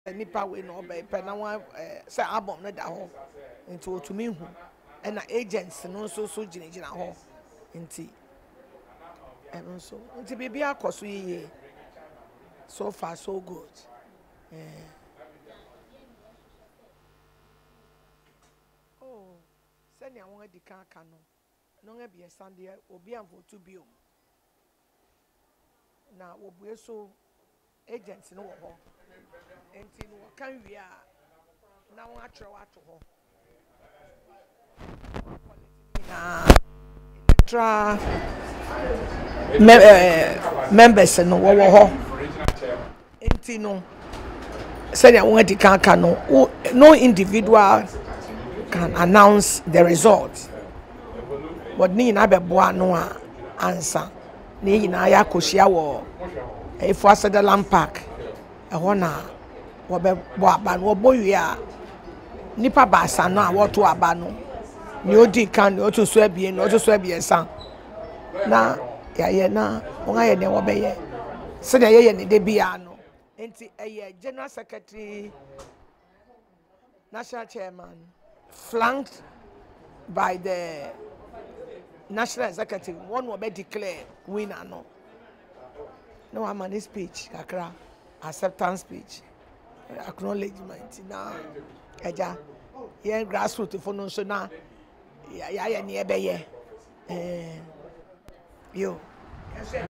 nipa we no be pe na wan say album no da ho nti otumi hu e na agents no so gina ho nti eno so nti bibi akoso yiye so far so good oh send ya won adi kan aka no nga bi esande obi anfo to biom na wobue so agents no wo ho enti no kan wi a na won atro ato ho na electoral members no wo ho enti no said I want to can no individual can announce the result but ni na be boa no answer ni na ya koshia wo if was the land park e ho na wo be boa ba no boyu a nipa ba sa no a wo to aba no ni odi kan ni o to so abie ni o to so abie san na ya na won aye ne wo be ye se de ye ne de bia no enti general secretary national chairman flanked by the national executive one will be declared winner no I'm on this speech kakra acceptance speech acknowledgement na eja ye grassroots for no so na ya ne ebe ye yo